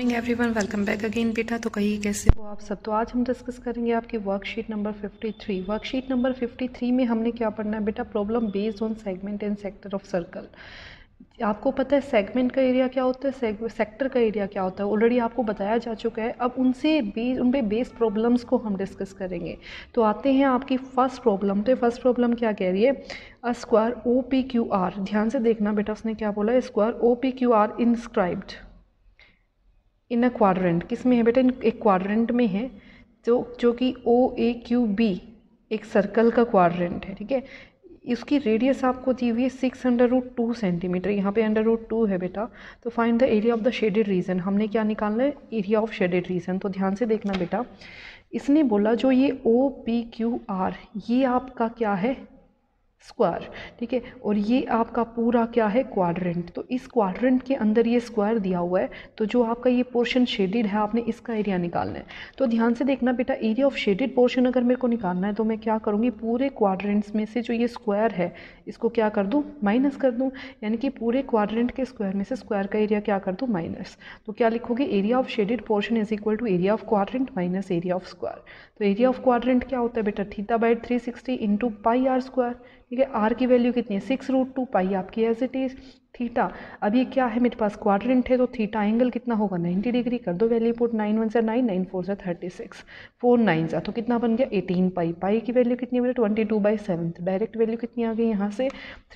Everyone welcome back again बेटा। तो कहिए कैसे हो आप सब। तो आज हम डिस्कस करेंगे आपकी वर्कशीट नंबर 53। वर्कशीट नंबर 53 में हमने क्या पढ़ना है बेटा, problem based on segment and sector of circle. आपको पता है सेगमेंट का एरिया क्या होता है, सेक्टर का एरिया क्या होता है, ऑलरेडी आपको बताया जा चुका है। अब उन पे बेस्ड प्रॉब्लम्स को हम डिस्कस करेंगे। तो आते हैं आपकी फर्स्ट प्रॉब्लम। तो फर्स्ट प्रॉब्लम क्या कह रही है, a square O P Q R, ध्यान से देखना बेटा उसने क्या बोला है, square O P Q R inscribed in a quadrant, किस में है बेटा, एक क्वाड्रेंट में है जो कि ओ ए क्यू बी एक सर्कल का क्वाड्रेंट है, ठीक है। इसकी रेडियस आपको दी हुई है 6√2 सेंटीमीटर, यहाँ पे √2 है बेटा। तो find the area of the shaded region, हमने क्या निकालना है, एरिया ऑफ शेडेड रीजन। तो ध्यान से देखना बेटा, इसने बोला जो ये ओ पी क्यू आर ये आपका क्या है, स्क्वायर, ठीक है, और ये आपका पूरा क्या है, क्वाड्रेंट। तो इस क्वाड्रेंट के अंदर ये स्क्वायर दिया हुआ है, तो जो आपका ये पोर्शन शेडेड है आपने इसका एरिया निकालना है। तो ध्यान से देखना बेटा, एरिया ऑफ शेडेड पोर्शन अगर मेरे को निकालना है तो मैं क्या करूँगी, पूरे क्वाड्रेंट्स में से जो ये स्क्वायर है इसको क्या कर दूँ, माइनस कर दूँ, यानी कि पूरे क्वाड्रेंट के स्क्वायर में से स्क्वायर का एरिया क्या कर दूँ, माइनस। तो क्या लिखोगे, area of shaded portion is equal to area of quadrant minus area of square. तो एरिया ऑफ क्वाड्रेंट क्या होता है बेटा, θ/360 इंटू पाई आर स्क्वायर, ठीक है। आर की वैल्यू कितनी है, 6√2, पाई आपकी एज इट इज, थीटा। अब ये क्या है मेरे पास, क्वाड्रेंट है, तो थीटा एंगल कितना होगा, 90 डिग्री। कर दो वैल्यू पुट, 9 1 से 9, 9 4 से 36, 4 9 से, तो कितना बन गया 18 पाई। पाई की वैल्यू कितनी है बेटा, 22/7। डायरेक्ट वैल्यू कितनी आ गई यहाँ से,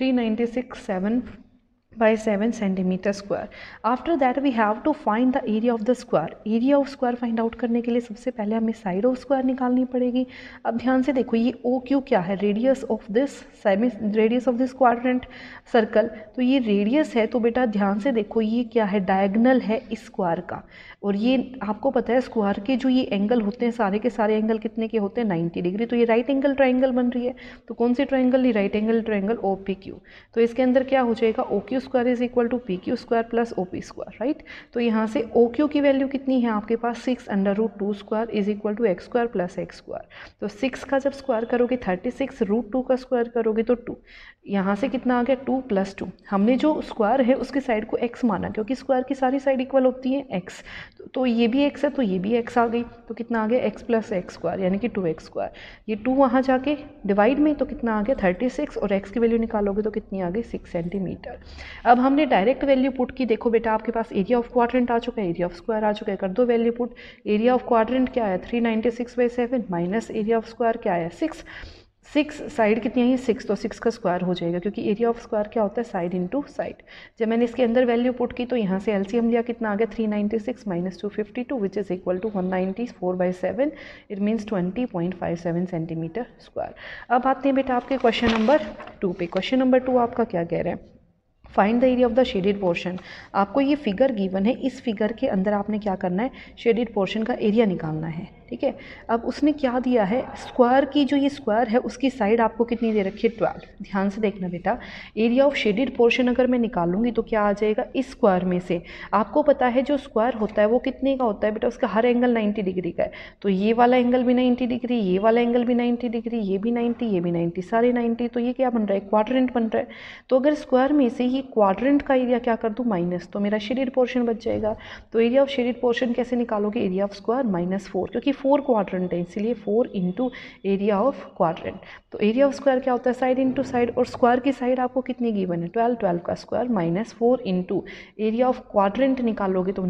396.7 centimetre square. After that we have to find the area of the square. Area of square find out करने के लिए सबसे पहले हमें साइड ऑफ स्क्वायर निकालनी पड़ेगी। अब ध्यान से देखो, ये ओ क्यू क्या है, radius of this radius of this quadrant circle. तो ये रेडियस है, तो बेटा ध्यान से देखो ये क्या है, डायगनल है इस स्क्वायर का। और ये आपको पता है स्क्वायर के जो ये एंगल होते हैं सारे के सारे एंगल कितने के होते हैं, 90 डिग्री। तो ये राइट एंगल ट्राइंगल बन रही है। तो कौन सी ट्राइंगल, ये right angle triangle O P Q. तो इसके अंदर क्या हो जाएगा, O Q square is equal to P Q square plus O P square, right. तो यहाँ से ओ क्यू की वैल्यू कितनी है आपके पास, 6√2 square is equal to x square plus x square. तो 6 का जब स्क्वायर करोगे 36, √2 का स्क्वायर करोगे तो 2, यहाँ से कितना आ गया 2 + 2। हमने जो स्क्वायर है उसकी साइड को x माना, क्योंकि स्क्वायर की सारी साइड इक्वल होती हैं x। तो ये भी x है तो ये भी x आ गई, तो कितना आ गया x + x स्क्वायर यानी कि 2x स्क्वायर। ये 2 वहाँ जाके डिवाइड में, तो कितना आ गया 36, और x की वैल्यू निकालोगे तो कितनी आ गई 6 सेंटीमीटर। अब हमने डायरेक्ट वैल्यू पुट की, देखो बेटा आपके पास एरिया ऑफ क्वाड्रेंट आ चुका है, एरिया ऑफ स्क्वायर आ चुका है। कर दो value put, area of quadrant क्या है 396/7 माइनस एरिया ऑफ स्क्वायर क्या है 6। 6 साइड कितनी है 6, तो 6 का स्क्वायर हो जाएगा, क्योंकि एरिया ऑफ स्क्वायर क्या होता है, साइड इंटू साइड। जब मैंने इसके अंदर वैल्यू पुट की तो यहाँ से एलसीएम लिया, कितना आ गया 396 minus 252 which is equal to 194/7, it means 20.57 centimetre square. अब आते हैं बेटा आपके क्वेश्चन नंबर 2 पे। क्वेश्चन नंबर 2 आपका क्या कह रहा है, find the area of the shaded portion. आपको ये फिगर गिवन है, इस फिगर के अंदर आपने क्या करना है, शेडेड पोर्शन का एरिया निकालना है, ठीक है। अब उसने क्या दिया है, स्क्वायर की जो ये स्क्वायर है उसकी साइड आपको कितनी दे रखी है 12। ध्यान से देखना बेटा, एरिया ऑफ शेडेड पोर्शन अगर मैं निकालूंगी तो क्या आ जाएगा, इस स्क्वायर में से आपको पता है जो स्क्वायर होता है वो कितने का होता है बेटा, उसका हर एंगल 90 डिग्री का है। तो ये वाला एंगल भी 90 डिग्री, ये वाला एंगल भी 90 डिग्री, ये भी 90, ये भी 90, सारे 90। तो ये क्या बन रहा है, क्वाड्रेंट बन रहा है। तो अगर स्क्वायर में से ये क्वाड्रेंट का एरिया क्या कर दूँ माइनस, तो मेरा शेडेड पोर्शन बच जाएगा। तो एरिया ऑफ शेडेड पोर्शन कैसे निकालोगे, एरिया ऑफ स्क्वायर -4, क्योंकि 4 क्वाड्रेंट है इसीलिए 4 इंटू एरिया ऑफ क्वाड्रेंट। तो एरिया ऑफ स्क्वायर क्या होता है, साइड इंटू साइड, और स्क्वायर की साइड आपको कितनी गिवन है 12, 12 का square -4 into area of quadrant निकालोगे तो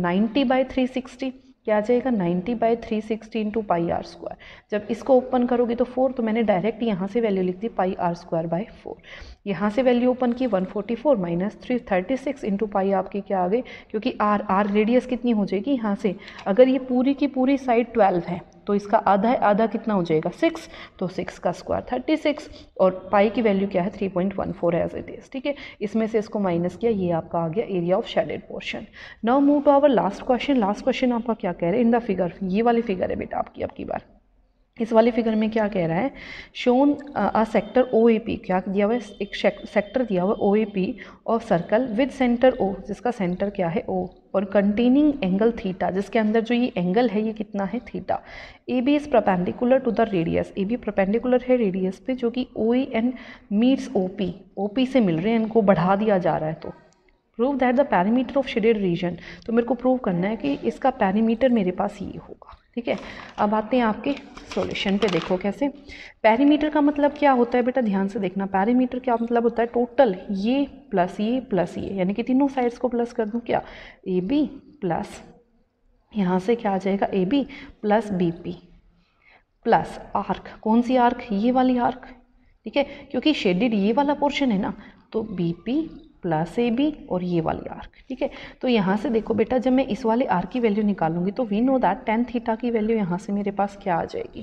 90/360 क्या आ जाएगा, 90/360 इंटू पाई आर स्क्वायर। जब इसको ओपन करोगे तो 4, तो मैंने डायरेक्ट यहाँ से वैल्यू लिख दी पाई आर स्क्वायर बाय 4। यहाँ से वैल्यू ओपन की 144 माइनस 336 इंटू पाई आपकी क्या आ गई, क्योंकि आर रेडियस कितनी हो जाएगी यहाँ से, अगर ये पूरी की पूरी साइड 12 है तो इसका आधा है, आधा कितना हो जाएगा 6, तो 6 का स्क्वायर 36, और पाई की वैल्यू क्या है 3.14 एज इट इज, ठीक है। इसमें से इसको माइनस किया, ये आपका आ गया area of shaded portion. Now move to our last question. Last question आपका क्या कह रहे हैं, इन द फिगर, ये वाली फिगर है बेटा आपकी अब की बार। इस वाली फिगर में क्या कह रहा है, shown a sector O A P, क्या दिया हुआ है, एक सेक्टर दिया हुआ है O A P of circle with centre O, जिसका सेंटर क्या है ओ, और कंटेनिंग एंगल थीटा, जिसके अंदर जो ये एंगल है ये कितना है theta. A B is perpendicular to the radius, A B perpendicular है रेडियस पे, जो कि O A N meets O P से मिल रहे हैं, इनको बढ़ा दिया जा रहा है। तो prove that the perimeter of shaded region, तो मेरे को प्रूव करना है कि इसका पैरीमीटर मेरे पास ये होगा, ठीक है। अब आते हैं आपके सॉल्यूशन पे, देखो कैसे। पैरीमीटर का मतलब क्या होता है बेटा, ध्यान से देखना। पैरीमीटर क्या मतलब होता है, टोटल ये प्लस ये, यानी कि तीनों साइड्स को प्लस कर दूँ क्या, ए बी प्लस यहाँ से क्या आ जाएगा, A B plus B P plus arc, कौन सी आर्क, ये वाली आर्क, ठीक है, क्योंकि शेडेड ये वाला पोर्शन है ना, तो B P plus A B और ये वाली आर्क, ठीक है। तो यहाँ से देखो बेटा, जब मैं इस वाले आर्क की वैल्यू निकालूंगी तो we know that tan theta की वैल्यू यहाँ से मेरे पास क्या आ जाएगी।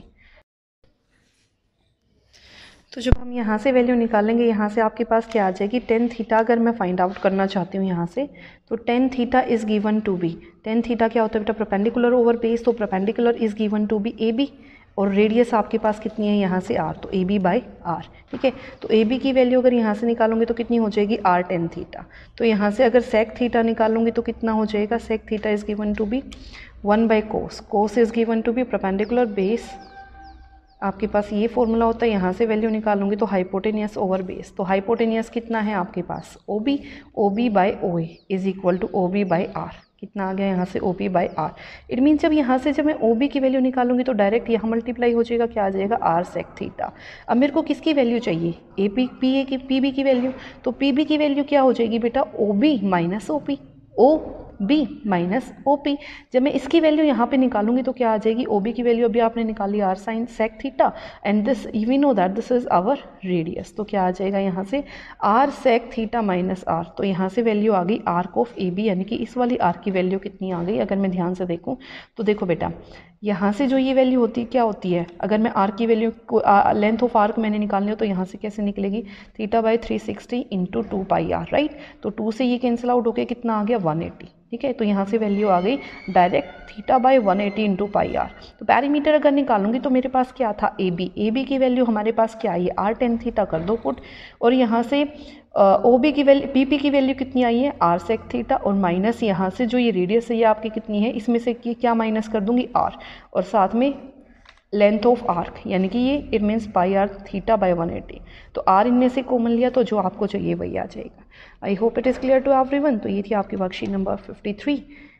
तो जब हम यहाँ से वैल्यू निकालेंगे, यहाँ से आपके पास क्या आ जाएगी, टेन थीटा अगर मैं फाइंड आउट करना चाहती हूँ यहाँ से, तो tan theta is given to be, tan theta क्या होता है बेटा, परपेंडिकुलर ओवर बेस, तो perpendicular is given to be A B, और रेडियस आपके पास कितनी है यहाँ से आर, तो ए बी बाई आर, ठीक है। तो ए बी की वैल्यू अगर यहाँ से निकालूंगी तो कितनी हो जाएगी, आर टेन थीटा। तो यहाँ से अगर सेक थीटा निकालूंगी तो कितना हो जाएगा, sec theta is given to be 1 by cos, cos is given to be perpendicular base, आपके पास ये फॉर्मूला होता है, यहाँ से वैल्यू निकालूंगी तो हाइपोटेनियस ओवर बेस, तो हाइपोटेनियस कितना है आपके पास, O B by O A is equal to O B by r, कितना आ गया यहाँ से, O B by r. It means जब यहाँ से जब मैं ओ बी की वैल्यू निकालूंगी तो डायरेक्ट यहाँ मल्टीप्लाई हो जाएगा, क्या आ जाएगा, आर सेक थीटा। अब मेरे को किसकी वैल्यू चाहिए, ए पी पी ए की पी बी की वैल्यू, तो पी बी की वैल्यू क्या हो जाएगी बेटा, O B minus O P, O B minus O P. जब मैं इसकी वैल्यू यहाँ पे निकालूंगी तो क्या आ जाएगी, ओ बी की वैल्यू अभी आपने निकाली r sine sec theta, and this we know that this is our radius, तो क्या आ जाएगा यहाँ से r sec theta minus r. तो यहाँ से वैल्यू आ गई आर्क ऑफ ए बी, यानी कि इस वाली आर्क की वैल्यू कितनी आ गई, अगर मैं ध्यान से देखूँ तो देखो बेटा, यहाँ से जो ये वैल्यू होती है क्या होती है, अगर मैं आर्क की वैल्यू को लेंथ ऑफ आर्क मैंने निकालनी हो तो यहाँ से कैसे निकलेगी, theta by 360 into 2 pi r, right. तो 2 से ये कैंसिल आउट होकर कितना आ गया, 180, ठीक है। तो यहाँ से वैल्यू आ गई direct theta by 180 into pi r. तो पैरीमीटर अगर निकालूंगी तो मेरे पास क्या था, ए बी की वैल्यू हमारे पास क्या आई है, आर टेन थीटा कर दो पुट, और यहाँ से ओ बी की वैल्यू, पी पी की वैल्यू कितनी आई है, आर सेक थीटा, और माइनस यहाँ से जो ये रेडियस है ये आपकी कितनी है, इसमें से क्या माइनस कर दूंगी, आर, और साथ में लेंथ ऑफ आर्क, यानी कि ये it means pi r theta by 180। तो आर इनमें से कॉमन लिया तो जो आपको चाहिए वही आ जाएगा। I hope it is clear to everyone. तो ये थी आपकी वर्कशीट नंबर 53।